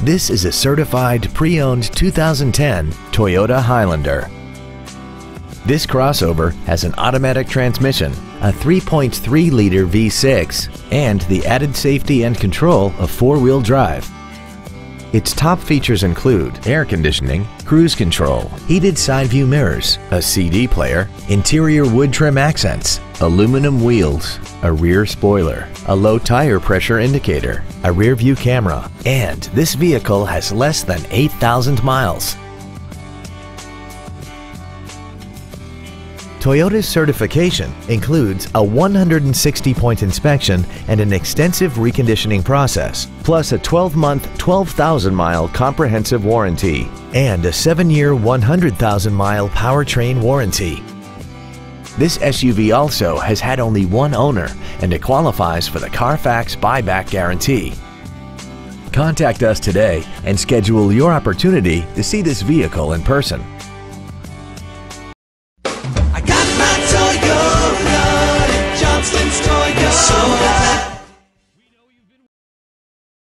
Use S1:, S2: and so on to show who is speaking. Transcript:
S1: This is a certified pre-owned 2010 Toyota Highlander. This crossover has an automatic transmission, a 3.3-liter V6, and the added safety and control of four-wheel drive. Its top features include air conditioning, cruise control, heated side view mirrors, a CD player, interior wood trim accents, aluminum wheels, a rear spoiler, a low tire pressure indicator, a rear view camera, and this vehicle has less than 8,000 miles. Toyota's certification includes a 160-point inspection and an extensive reconditioning process, plus a 12-month, 12,000-mile comprehensive warranty and a 7-year, 100,000-mile powertrain warranty. This SUV also has had only one owner and it qualifies for the Carfax buyback guarantee. Contact us today and schedule your opportunity to see this vehicle in person.